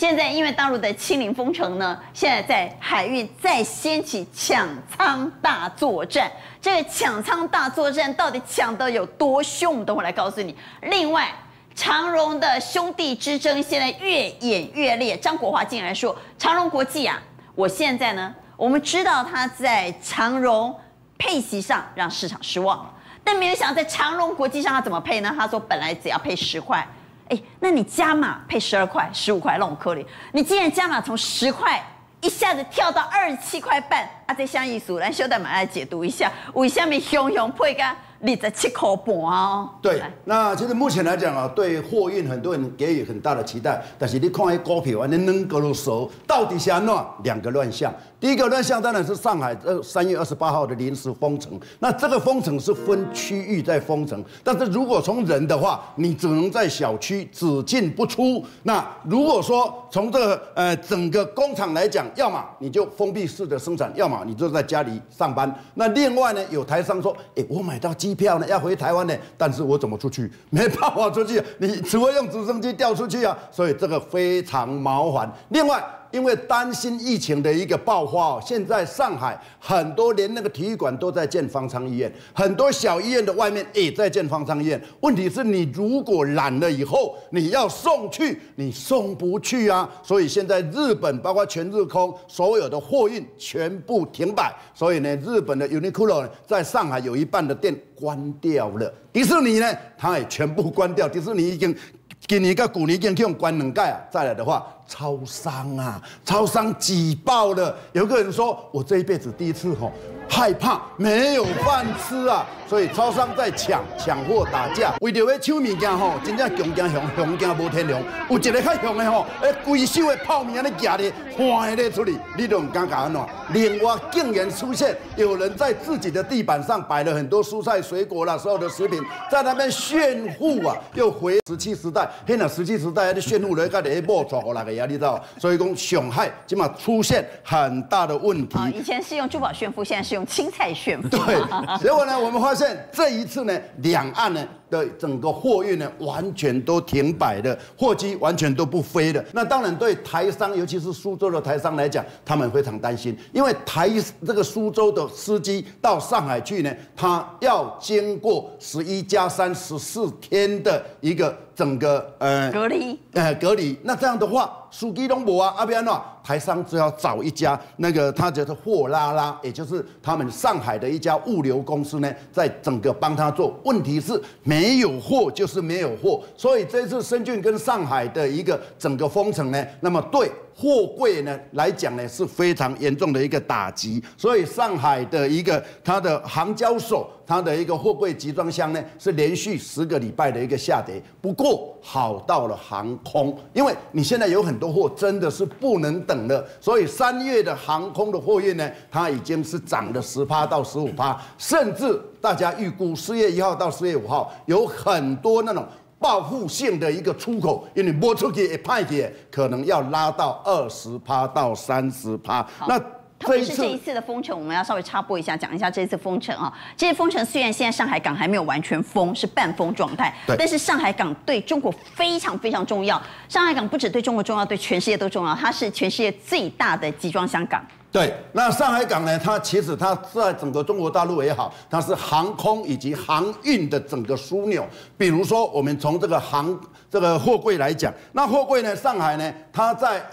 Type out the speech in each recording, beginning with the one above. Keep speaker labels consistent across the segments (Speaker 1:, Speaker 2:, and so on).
Speaker 1: 现在因为大陆的清零封城呢，现在在海运再掀起抢仓大作战。这个抢仓大作战到底抢得有多凶？等我来告诉你。另外，长荣的兄弟之争现在越演越烈。张国华竟然说，长荣国际啊，我现在呢，我们知道他在长荣配息上让市场失望了，但没有想到在长荣国际上他怎么配呢？他说本来只要配10块。那你加码配12块、15块，让我可怜。你既然加码从10块一下子跳到27块半，这项艺术，来小弟们来解读一下，为什么熊熊配个27块半哦？
Speaker 2: 对，那其实目前来讲啊，对货运很多人给予很大的期待，但是你看那股票，你能够入手，到底是安怎？2个乱象。第一个乱象当然是上海3月28号的临时封城，那这个封城是分区域在封城，但是如果从人的话，你只能在小区只进不出。那如果说从这个整个工厂来讲，要么你就封闭式的生产，要么你就在家里上班。那另外呢，有台商说，我买到机票呢，要回台湾呢，但是我怎么出去？没办法出去，你除非用直升机调出去啊，所以这个非常麻烦。另外，因为担心疫情的一个爆发，现在上海很多连那个体育馆都在建方舱医院，很多小医院的外面也在建方舱医院。问题是你如果染了以后，你要送去，你送不去啊。所以现在日本包括全日空所有的货运全部停摆，所以呢，日本的 Uniqlo 在上海有一半的店关掉了。迪士尼呢，它也全部关掉。迪士尼已经今年跟去年已经用关2届啊。再来的话，超商啊，超商挤爆了。有个人说，我这一辈子第一次害怕没有饭吃啊，所以超商在抢货打架，为着要抢物件真正强惊凶惊无天良。有一个较凶的规手的泡面安尼夹咧，欢咧出去，你都唔敢搞安怎？另外竟然出现有人在自己的地板上摆了很多蔬菜水果啦，所有的食品在那边炫富啊，又回17时代，那17时代的炫富人，甲你摸抓过来个呀，你知道？所以讲上海起码出现很大的问题。
Speaker 1: 以前是用珠宝炫富，现在是用青菜炫富。
Speaker 2: 对，结果呢，我们发现这一次呢，两岸呢的整个货运呢完全都停摆了，货机完全都不飞了。那当然对台商，尤其是苏州的台商来讲，他们非常担心，因为这个苏州的司机到上海去呢，他要经过11+3 14天的一个整个
Speaker 1: 隔离，
Speaker 2: 那这样的话，司机都无啊，要安怎？台商只要找一家那个他觉得货拉拉，也就是他们上海的一家物流公司呢，在整个帮他做。问题是没有货就是没有货，所以这次深圳跟上海的一个整个封城呢，那么对货柜呢来讲呢是非常严重的一个打击。所以上海的一个它的航交所，它的一个货柜集装箱呢是连续10个礼拜的一个下跌。不过好到了航空，因为你现在有很多货真的是不能等了，所以3月的航空的货运呢，它已经是涨了10%到15%，甚至大家预估4月1号到4月5号有很多那种报复性的一个出口，因为播出去也派去，可能要拉到20%到30%。那
Speaker 1: 特别是这一次的封城，我们要稍微插播一下，讲一下这次封城啊。这次封城虽然现在上海港还没有完全封，是半封状态，但是上海港对中国非常非常重要。上海港不只对中国重要，对全世界都重要，它是全世界最大的集装箱港。
Speaker 2: 对，那上海港呢？它其实它在整个中国大陆也好，它是航空以及航运的整个枢纽。比如说，我们从这个货柜来讲，那货柜呢，上海呢，它在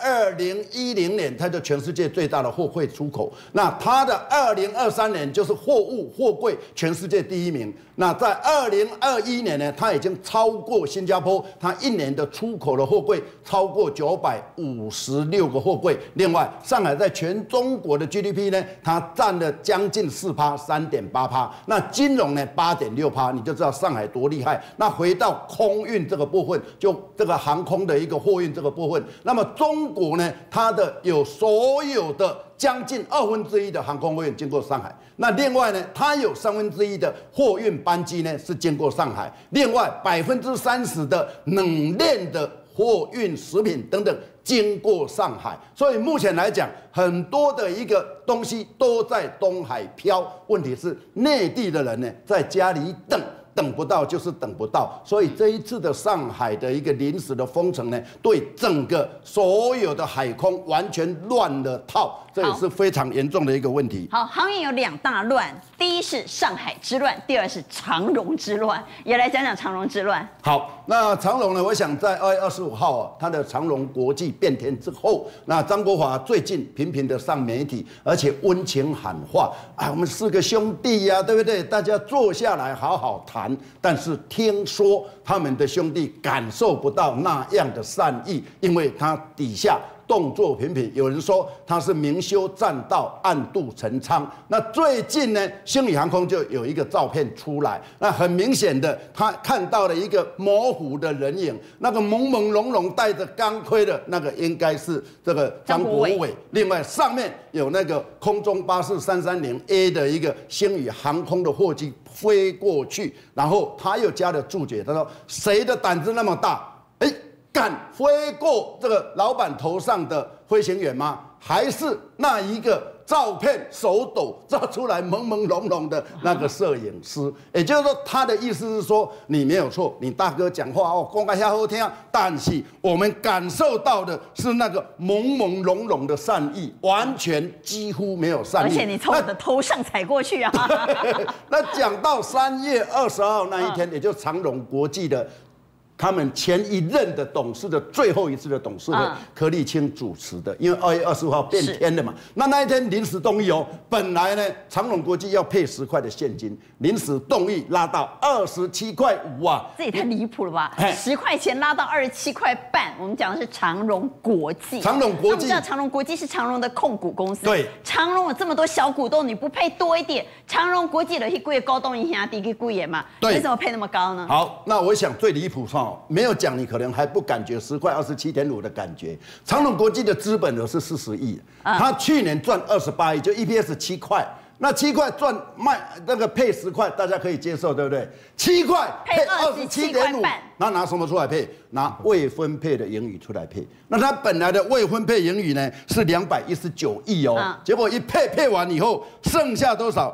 Speaker 2: 2010年，它就全世界最大的货柜出口。那它的2023年就是货柜全世界第1名。那在2021年呢，它已经超过新加坡，它1年的出口的货柜超过956个货柜。另外，上海在全中国的 GDP 呢，它占了将近4%、3.8%。那金融呢8.6%，你就知道上海多厉害。那回到空运这个部分，就这个航空的一个货运这个部分，那么中国呢，它的有所有的将近1/2的航空货运经过上海。那另外呢，它有1/3的货运班机呢是经过上海。另外30%的冷链的货运食品等等经过上海。所以目前来讲，很多的一个东西都在东海飘。问题是内地的人呢，在家里等。 等不到就是等不到。所以这一次的上海的一个临时的封城呢，对整个所有的海空完全乱了套，这也是非常严重的一个问题。
Speaker 1: 好，航运有2大乱，第一是上海之乱，第二是长荣之乱，也来讲讲长荣之乱。
Speaker 2: 好，那长荣呢？我想在2月25号啊，它的长荣国际变天之后，那张国华最近频频的上媒体，而且温情喊话啊，我们4个兄弟呀，对不对？大家坐下来好好谈。但是听说他们的兄弟感受不到那样的善意，因为他底下动作频频，有人说他是明修栈道，暗度陈仓。那最近呢，星宇航空就有一个照片出来，那很明显的，他看到了一个模糊的人影，那个朦朦胧胧戴着钢盔的那个应该是这个张国伟。另外上面有那个空中巴士330A 的一个星宇航空的货机飞过去，然后他又加了注解，他说谁的胆子那么大？敢飞过这个老板头上的飞行员吗？还是那一个照片手抖照出来朦朦胧胧的那个摄影师？也就是说，他的意思是说，你没有错，你大哥讲话哦，公开下好听，但是我们感受到的是那个朦朦胧胧的善意，完全几乎没有善意。
Speaker 1: 而且你从我的头上踩过去啊！
Speaker 2: 那讲到3月20号那一天，也就长荣国际的。他们前一任的董事的最后一次的董事会，柯立青主持的，因为2月25号变天了嘛。那一天临时动议哦，本来呢长荣国际要配10块的现金，临时动议拉到27.5块啊，
Speaker 1: 这也太离谱了吧！10块钱拉到27块半，我们讲的是长荣国际。
Speaker 2: 长荣国际，
Speaker 1: 我们知道长荣国际是长荣的控股公司。
Speaker 2: 对，
Speaker 1: 长荣有这么多小股东，你不配多一点？长荣国际的一贵高东一下低给贵嘛？对，为什么配那么高呢？
Speaker 2: 好，那我想最离谱哈。没有讲，你可能还不感觉10块27.5的感觉。长荣国际的资本额是40亿，他去年赚28亿，就 EPS 7块。那7块赚卖那个配10块，大家可以接受，对不对？7块配27.5，拿什么出来配？拿未分配的盈余出来配。那他本来的未分配盈余呢是219亿哦，结果一配完以后，剩下多少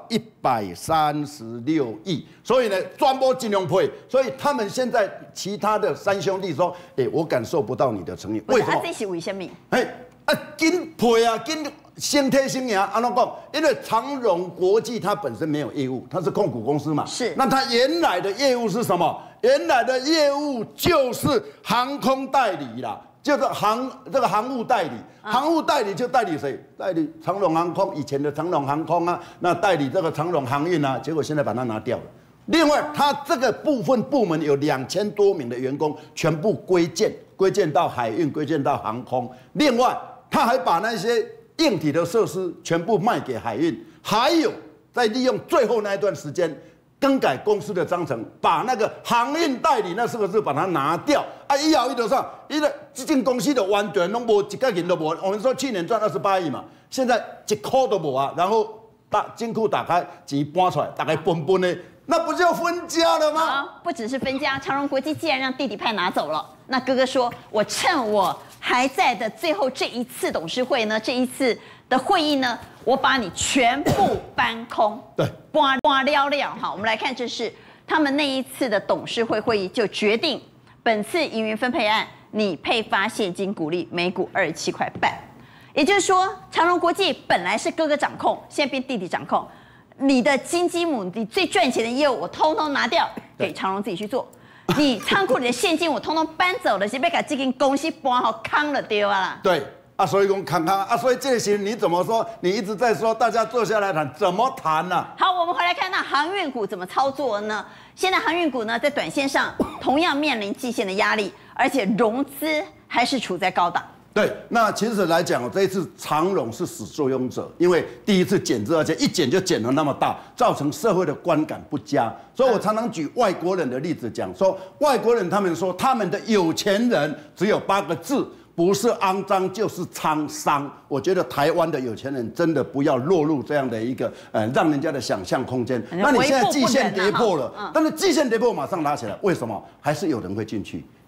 Speaker 2: ？136亿。所以呢，专播尽量配。所以他们现在其他的3兄弟说，我感受不到你的诚意。为什么？
Speaker 1: 这是为什么？
Speaker 2: 紧配啊，紧。先贴新娘，安怎讲？因为长荣国际它本身没有业务，它是控股公司嘛。
Speaker 1: 是。
Speaker 2: 那它原来的业务是什么？原来的业务就是航空代理啦，就是这个航务代理。航务代理就代理谁？代理长荣航空，以前的长荣航空啊，那代理这个长荣航运啊，结果现在把它拿掉了。另外，它这个部门有2000多名的员工，全部归建到海运，归建到航空。另外，他还把那些硬体的设施全部卖给海运，还有在利用最后那一段时间更改公司的章程，把那个航运代理那4个字把它拿掉啊！以后就上，因为这间公司的完全都无一个人都无。我们说去年赚28亿嘛，现在1块都无啊。然后金库打开，钱搬出来，大概分的，那不就分家了吗？
Speaker 1: 不只是分家，长荣国际既然让弟弟派拿走了，那哥哥说，我趁我还在的最后这一次董事会呢，这一次的会议呢，我把你全部搬空，
Speaker 2: 对，
Speaker 1: 搬了哈。我们来看，这是他们那一次的董事会会议就决定，本次盈余分配案，你配发现金股利每股27块半，也就是说，长荣国际本来是哥哥掌控，现在变弟弟掌控。你的金鸡母，你最赚钱的业务，我通通拿掉，给长荣自己去做。你仓库里的现金，我通通搬走了，是被把这间公司搬好康了丢啊啦。
Speaker 2: 对啊，所以讲康啊，所以这些你怎么说？你一直在说，大家坐下来谈，怎么谈呢？
Speaker 1: 好，我们回来看那航运股怎么操作呢？现在航运股呢，在短线上同样面临季线的压力，而且融资还是处在高档。
Speaker 2: 对，那其实来讲，这一次长荣是始作俑者，因为第一次减资，而且一减就减了那么大，造成社会的观感不佳。所以我常常举外国人的例子讲，说外国人他们说他们的有钱人只有8个字，不是肮脏就是沧桑。我觉得台湾的有钱人真的不要落入这样的一个让人家的想象空间。那你现在季线跌破了，但是季线跌破马上拉起来，为什么？还是有人会进去。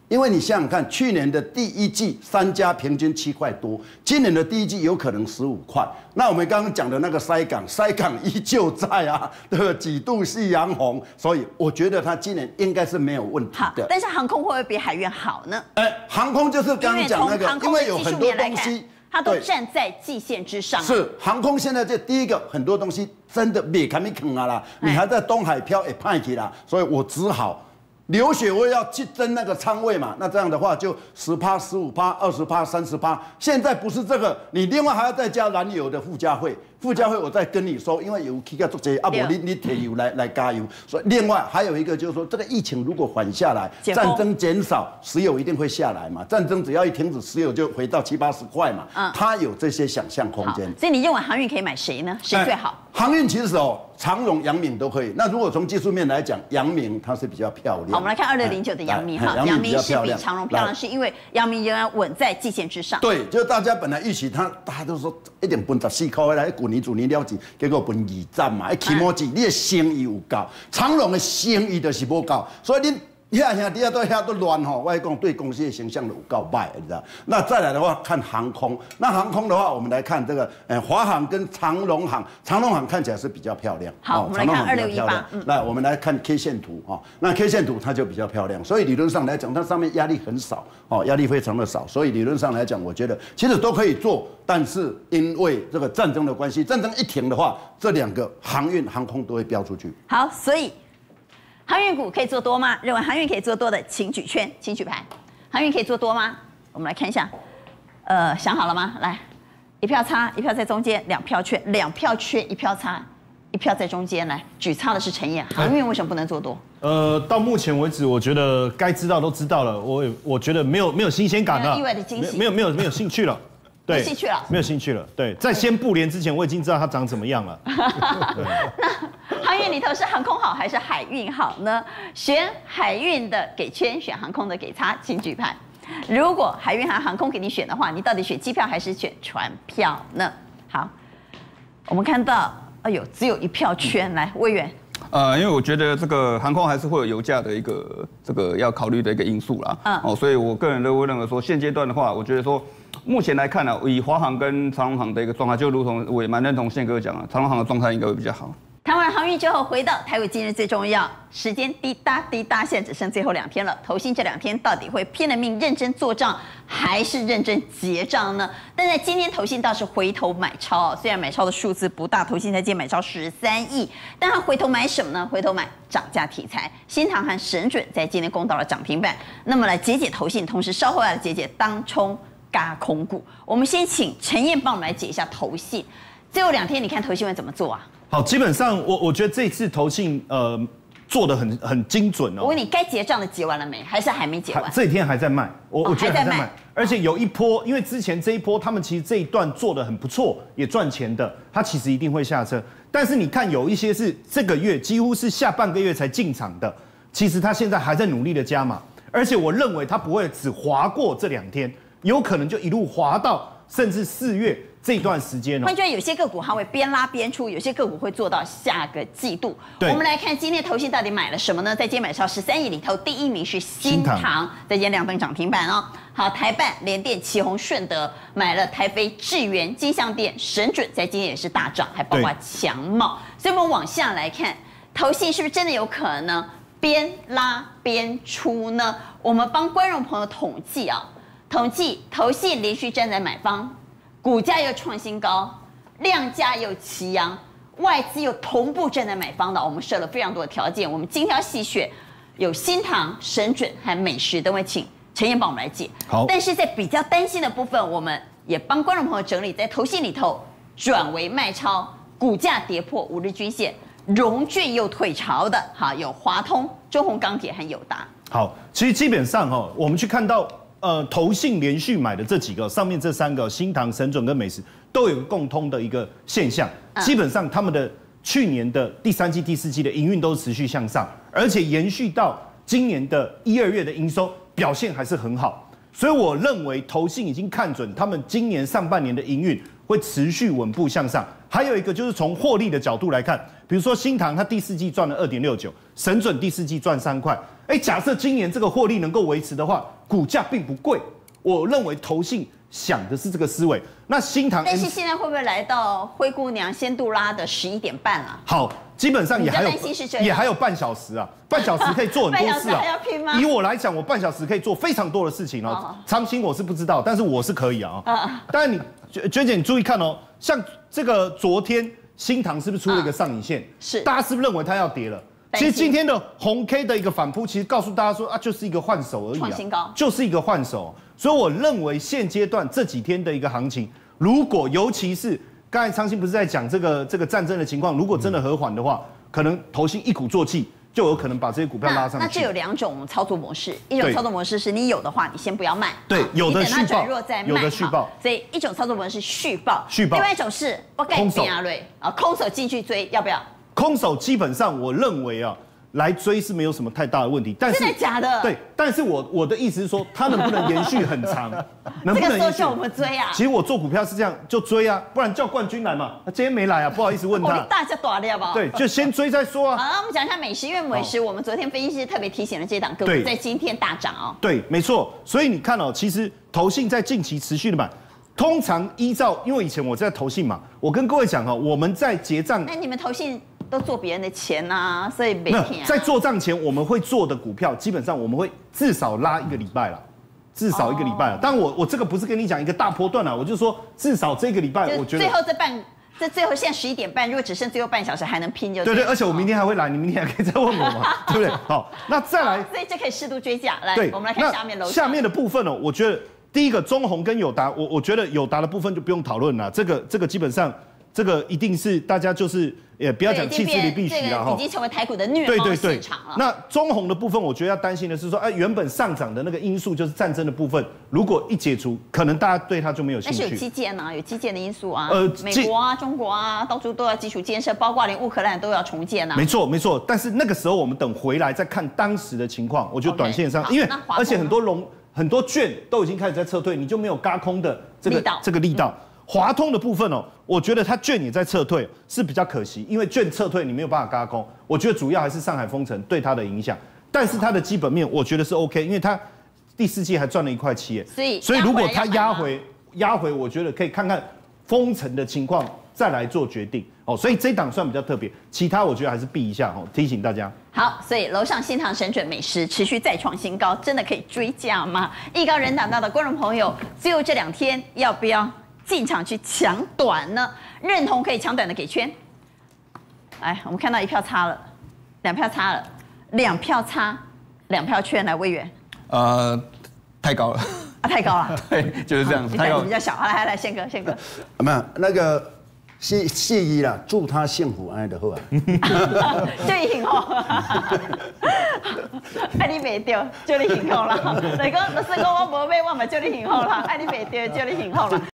Speaker 2: 因为你想想看，去年的第一季3家平均7块多，今年的第一季有可能15块。那我们刚刚讲的那个塞港依旧在啊，对吧？几度夕阳红，所以我觉得它今年应该是没有问题的。
Speaker 1: 但是航空会不会比海运好呢？
Speaker 2: 航空就是刚刚讲那个，因为有很多东西。
Speaker 1: 它都站在季线之上。
Speaker 2: 是航空现在这第一个很多东西真的别看你坑啊啦，你还在东海漂也派去啦，所以我只好流血，我也要去争那个仓位嘛。那这样的话就10%、15%、20%、30%。现在不是这个，你另外还要再加燃油的附加费。附加费我再跟你说，因为油起价足济，啊不你铁油来加油。所以另外还有一个就是说，这个疫情如果缓下来，战争减少，石油一定会下来嘛。战争只要一停止，石油就回到70、80块嘛。它有这些想象空间。
Speaker 1: 所以你认为航运可以买谁呢？谁最好？
Speaker 2: 航运其实长荣、阳明都可以。那如果从技术面来讲，阳明它是比较漂亮。
Speaker 1: 好，我们来看2609的阳明哈，阳明是比长荣漂亮，是因为阳明仍然稳在季线之上。
Speaker 2: 对，就大家本来预期大家都说一定分14块来滚一组你了解，结果分2站嘛，起码你的生意有够，长荣的生意就是不够，所以你。兄弟都乱吼，我讲对公司的形象有够歹，你知道？那再来的话，看航空。那航空的话，我们来看这个，华航跟长荣航。长荣航看起来是比较漂亮。
Speaker 1: 好，我们来看2618。
Speaker 2: 那我们来看 K 线图哈，那 K 线图它就比较漂亮，所以理论上来讲，它上面压力很少哦，压力非常的少，所以理论上来讲，我觉得其实都可以做，但是因为这个战争的关系，战争一停的话，这2个航运、航空都会飙出去。
Speaker 1: 好，所以。航运股可以做多吗？认为航运可以做多的，请举圈，请举牌。航运可以做多吗？我们来看一下，想好了吗？来，1票差，1票在中间，2票缺，2票缺，1票差，1票在中间。来，举差的是陈燕，航运为什么不能做多？
Speaker 3: 到目前为止，我觉得该知道都知道了，我觉得没有新鲜感了，
Speaker 1: 意外的惊喜，
Speaker 3: 没有兴趣了。
Speaker 1: 没兴趣了，
Speaker 3: 没有兴趣了。对，在先布联之前，我已经知道它长怎么样了。
Speaker 1: 那航运里头是航空好还是海运好呢？选海运的给圈，选航空的给叉，请举牌。如果海运和航空给你选的话，你到底选机票还是选船票呢？好，我们看到，哎呦，只有1票圈，来，魏源。
Speaker 4: 因为我觉得这个航空还是会有油价的一个这个要考虑的一个因素啦。所以我个人都会认为说，现阶段的话，我觉得说。目前来看呢，以华航跟长荣航的一个状态，就如同我也蛮认同宪哥讲的，长荣航的状态应该会比较好。
Speaker 1: 谈完航运之后，回到台股今日最重要，时间滴答滴答，现在只剩最后2天了。投信这2天到底会拼了命认真做账，还是认真结账呢？但在今天投信倒是回头买超，虽然买超的数字不大，投信才今天买超13亿，但他回头买什么呢？回头买涨价题材，新唐和神准在今天攻到了涨停板。那么来解解投信，同时稍后来解解当冲。嘎空股，我们先请陈燕帮我们来解一下投信。最后2天，你看投信会怎么做啊？
Speaker 3: 好，基本上我觉得这次投信做的很精准哦。
Speaker 1: 我问你，该结账的结完了没？还是还没结完？
Speaker 3: 这几天还在卖，我觉得还在卖。而且有一波，因为之前这一波他们其实这一段做的很不错，也赚钱的，他其实一定会下车。但是你看有一些是这个月几乎是下半个月才进场的，其实他现在还在努力的加码，而且我认为他不会只滑过这2天。有可能就一路滑到甚至4月这段时间哦。
Speaker 1: 换句话，有些个股它会边拉边出，有些个股会做到下个季度。我们来看今天投信到底买了什么呢？在今天买超13亿里头，第1名是新唐，在今天亮灯涨停板哦。好，台办、联电、奇宏、顺德买了台飞、智源、金像电、神准，在今天也是大涨，还包括强茂。所以我们往下来看，投信是不是真的有可能边拉边出呢？我们帮观众朋友统计啊。统计投信连续站在买方，股价又创新高，量价又齐扬，外资又同步站在买方的，我们设了非常多的条件，我们精挑细选，有新唐、神准和美食，等会请陈燕帮我们来解。
Speaker 3: 好，
Speaker 1: 但是在比较担心的部分，我们也帮观众朋友整理，在投信里头转为卖超，股价跌破5日均线，融券又退潮的，好，有华通、中鸿钢铁和友达。
Speaker 3: 好，其实基本上我们去看到。投信连续买的这几个，上面这3个新唐、神准跟美食，都有个共通的一个现象，基本上他们的去年的第3季、第4季的营运都持续向上，而且延续到今年的1、2月的营收表现还是很好，所以我认为投信已经看准他们今年上半年的营运会持续稳步向上。还有一个就是从获利的角度来看，比如说新唐它第4季赚了2.69，神准第4季赚3块。假设今年这个获利能够维持的话，股价并不贵。我认为投信想的是这个思维。那新唐，
Speaker 1: 但是现在会不会来到灰姑娘仙杜拉的11点半啊？
Speaker 3: 好，基本上也还有半小时啊，半小时可以做很多事啊。
Speaker 1: 还要拼吗？
Speaker 3: 以我来讲，我半小时可以做非常多的事情哦。长兴我是不知道，但是我是可以啊。当然你娟姐，你注意看哦，像这个昨天新唐是不是出了一个上影线？
Speaker 1: 是，
Speaker 3: 大家是不是认为它要跌了？其实今天的红 K 的一个反扑，其实告诉大家说啊，就是一个换手而已啊，
Speaker 1: 创新高，
Speaker 3: 就是一个换手。所以我认为现阶段这几天的一个行情，如果尤其是刚才昌兴不是在讲这个战争的情况，如果真的和缓的话，可能投信一鼓作气，就有可能把这些股票拉上去。
Speaker 1: 那这有2种操作模式，一种操作模式是你有的话，你先不要卖，
Speaker 3: 对，有的续报，
Speaker 1: 有
Speaker 3: 的续报。
Speaker 1: 所以一种操作模式是续报，
Speaker 3: 另
Speaker 1: 外一种是我盖边瑞啊，空手进去追，要不要？
Speaker 3: 空手基本上我认为啊。来追是没有什么太大的问题，但是
Speaker 1: 真的假的？
Speaker 3: 对，但是我的意思是说，它能不能延续很长？能不能延续？
Speaker 1: 这个时候叫我们追啊！
Speaker 3: 其实我做股票是这样，就追啊，不然叫冠军来嘛。他今天没来啊，不好意思问他。
Speaker 1: 大家打掉吧。
Speaker 3: 对，就先追再说啊。
Speaker 1: 好，那我们讲一下美食，因为美食我们昨天分析师特别提醒了这档个股在今天大涨哦。
Speaker 3: 对，没错。所以你看哦，其实投信在近期持续的买。通常依照，因为以前我在投信嘛，我跟各位讲哦，我们在结账。
Speaker 1: 那你们投信都做别人的钱呐，所以没骗。
Speaker 3: 在做账前，我们会做的股票，基本上我们会至少拉1个礼拜啦，至少1个礼拜啦。但我这个不是跟你讲一个大波段啦，我就说至少这个礼拜，我觉得
Speaker 1: 最后最后现在11点半，如果只剩最后半小时还能拼就
Speaker 3: 对，而且我明天还会来，你明天还可以再问我嘛，对不对？好，那再来，
Speaker 1: 所以这可以适度追价。来，我们来看下面楼上。
Speaker 3: 下面的部分哦，我觉得第一个中鸿跟友达，我觉得友达的部分就不用讨论了，这个基本上。这个一定是大家就是也不要讲弃之离必须了哈，
Speaker 1: 已经成为台股的虐猫市场了。
Speaker 3: 那中鸿的部分，我觉得要担心的是说，原本上涨的那个因素就是战争的部分，如果一解除，可能大家对它就没有兴趣。
Speaker 1: 但是有基建啊，有基建的因素啊，美国啊、中国啊，到处都要基础建设，包括连乌克兰都要重建啊。
Speaker 3: 没错。但是那个时候我们等回来再看当时的情况，我觉得短线上，因为而且很多券都已经开始在撤退，你就没有轧空的这个力道。华通的部分哦，我觉得它券也在撤退，是比较可惜，因为券撤退你没有办法轧空。我觉得主要还是上海封城对它的影响，但是它的基本面我觉得是 OK， 因为它第4季还赚了1.7块，所以如果它压回，我觉得可以看看封城的情况再来做决定哦。所以这一档算比较特别，其他我觉得还是避一下哦，提醒大家。
Speaker 1: 好，所以楼上新唐神准美食持续再创新高，真的可以追价吗？艺高人胆大的观众朋友，最后这2天要不要进场去抢短呢？认同可以抢短的给圈。来，我们看到1票差了，2票差了，2票差，2票圈。来，委员。
Speaker 4: 太高了。
Speaker 1: 太高了。
Speaker 4: 对，就是这样子。
Speaker 1: 太高比较小。来，宪哥。
Speaker 2: 没有那个谢姨啦，祝他幸福安的好啊。
Speaker 1: 就幸福。你袂对，就你幸福啦。所以讲，我无买，我嘛就你幸福啦。你袂对，就你幸福啦。